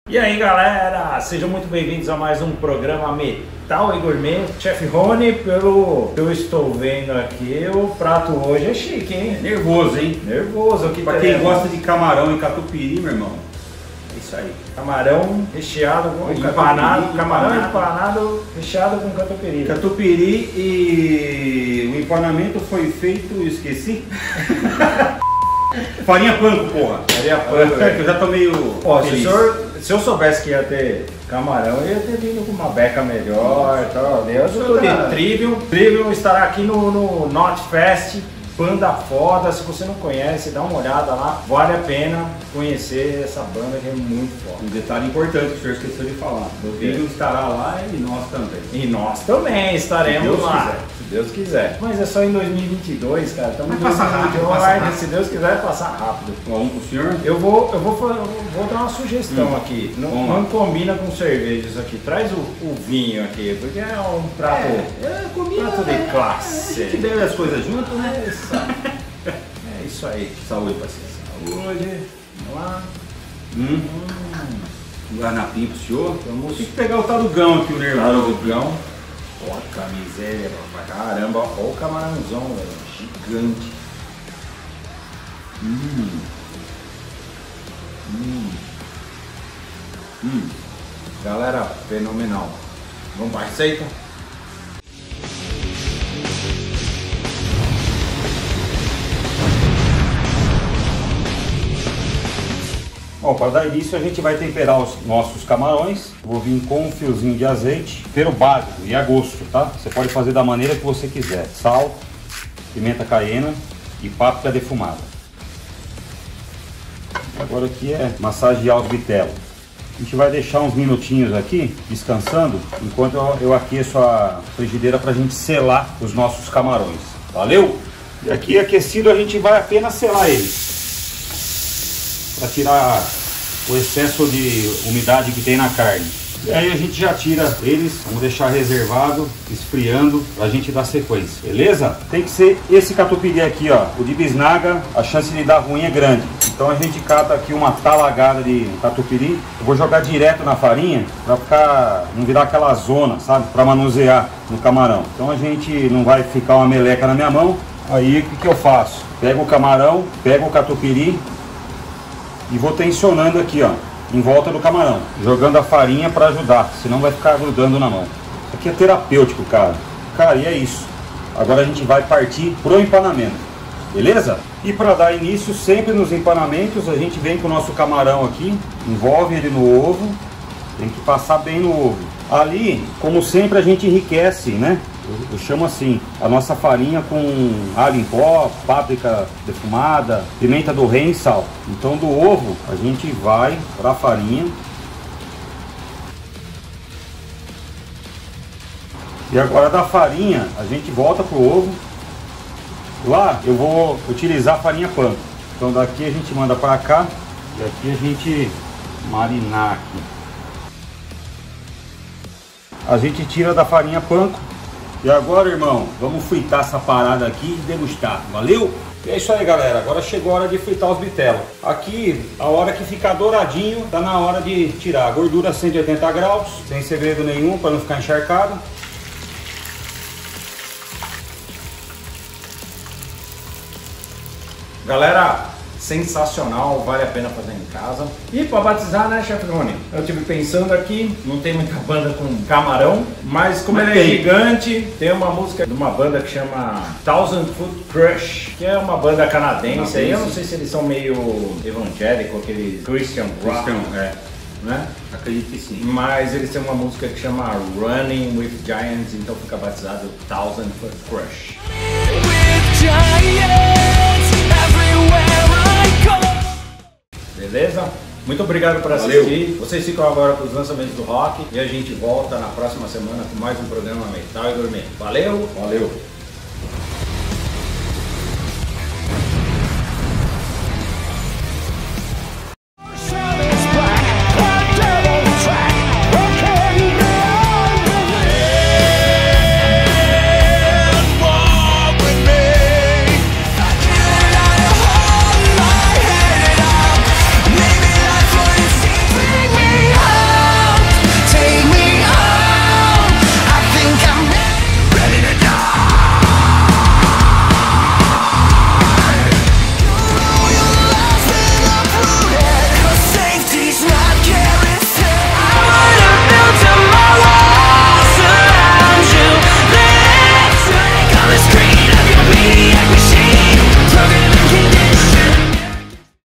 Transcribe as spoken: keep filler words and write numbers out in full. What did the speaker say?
E aí galera, sejam muito bem-vindos a mais um programa Metal e Gourmet. Chef Rony, pelo que eu estou vendo aqui, o prato hoje é chique, hein? É nervoso, hein? Nervoso aqui. Pra quem gosta de camarão e catupiry, meu irmão, é isso aí. Camarão recheado com Catupiry, empanado, camarão empanado. empanado recheado com catupiry. Catupiry e o empanamento foi feito, esqueci. Farinha panko, porra. Farinha panko, é, que eu já tô meio Ó, se, o feliz. senhor, se eu soubesse que ia ter camarão, eu ia ter vindo com uma beca melhor e tal. Eu sou de Trivium. Trivium estará aqui no, no Not Fest. Banda foda, se você não conhece, dá uma olhada lá, vale a pena conhecer essa banda que é muito foda. Um detalhe importante que o senhor esqueceu de falar, o vídeo estará lá e nós também. E nós também estaremos Se Deus lá, quiser. se Deus quiser. Mas é só em dois mil e vinte e dois, cara, estamos em Vai passar rápido, dois mil e vinte e um, passa vai, rápido. se Deus quiser vai passar rápido. Um pro senhor? Eu vou, eu vou, fa- eu vou dar uma sugestão Hum. aqui, não, Vamos lá. não combina com cerveja isso aqui, traz o, o vinho aqui, porque é um prato, é, comida, prato de A classe. gente bebe as coisas junto, né? É isso aí. Saúde, paciência. Saúde, vamos lá. Hum. Um guarnapinho pro senhor. Vamos. Tem que pegar o tarugão aqui, o nervoso. Tarugão. Ó, miséria, papai. Caramba, ó o camarãozão, velho. Gigante. Hum. Hum. Hum. Galera, fenomenal. Vamos para a receita? Bom, para dar início a gente vai temperar os nossos camarões. Vou vir com um fiozinho de azeite, tempero básico e a gosto, tá? Você pode fazer da maneira que você quiser. Sal, pimenta caiena e páprica defumada. Agora aqui é massagear os vitelos. A gente vai deixar uns minutinhos aqui descansando enquanto eu, eu aqueço a frigideira para a gente selar os nossos camarões. Valeu? E aqui aquecido a gente vai apenas selar eles, para tirar o excesso de umidade que tem na carne. E aí a gente já tira eles, vamos deixar reservado, esfriando, pra gente dar sequência, beleza? Tem que ser esse catupiry aqui, ó, o de bisnaga, a chance de dar ruim é grande. Então a gente cata aqui uma talagada de catupiry, eu vou jogar direto na farinha, pra ficar, não virar aquela zona, sabe? Pra manusear no camarão. Então a gente não vai ficar uma meleca na minha mão. Aí o que, que eu faço? Pego o camarão, pego o catupiry, e vou tensionando aqui, ó, em volta do camarão, jogando a farinha para ajudar, senão vai ficar grudando na mão. Isso aqui é terapêutico, cara. Cara, e é isso. Agora a gente vai partir pro empanamento, beleza? E para dar início, sempre nos empanamentos, a gente vem com o nosso camarão aqui, envolve ele no ovo, tem que passar bem no ovo. Ali, como sempre, a gente enriquece, né? Eu, eu chamo assim, a nossa farinha com alho em pó, páprica defumada, pimenta do reino e sal. Então do ovo a gente vai para a farinha. E agora da farinha a gente volta pro ovo. Lá eu vou utilizar a farinha panko. Então daqui a gente manda para cá e aqui a gente marinar aqui. A gente tira da farinha panko. E agora, irmão, vamos fritar essa parada aqui e degustar, valeu? E é isso aí, galera, agora chegou a hora de fritar os vitelos. Aqui, a hora que ficar douradinho, tá na hora de tirar. A gordura cento e oitenta graus, sem segredo nenhum, para não ficar encharcado. Galera, sensacional, vale a pena fazer em casa. E para batizar, né, Chef Rony? Eu estive pensando aqui, não tem muita banda com camarão, mas como Mas ele é tem. gigante, tem uma música de uma banda que chama Thousand Foot Crush, que é uma banda canadense. Canadense. Aí eu não sei se eles são meio evangélico, aquele Christian rock, Christian, é. né? Acredito que sim. Mas eles têm uma música que chama Running with Giants, então fica batizado Thousand Foot Crush. Beleza? Muito obrigado por assistir. Valeu. Vocês ficam agora com os lançamentos do rock e a gente volta na próxima semana com mais um programa Metal e Gourmet. Valeu! Valeu.